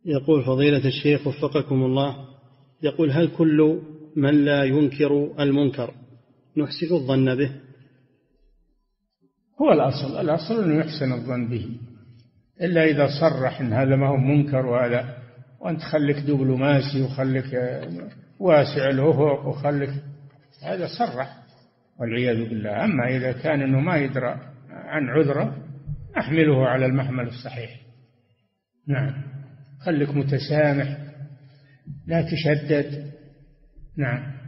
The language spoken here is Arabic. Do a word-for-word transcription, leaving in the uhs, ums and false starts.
يقول فضيلة الشيخ وفقكم الله، يقول هل كل من لا ينكر المنكر نحسن الظن به؟ هو الأصل الأصل أنه يحسن الظن به، إلا إذا صرح إن هذا ما هو منكر وهذا، وأنت خليك دبلوماسي وخليك واسع الأفق وخليك، هذا صرح والعياذ بالله. أما إذا كان أنه ما يدرى عن عذره أحمله على المحمل الصحيح. نعم، خليك متسامح لا تشدد. نعم.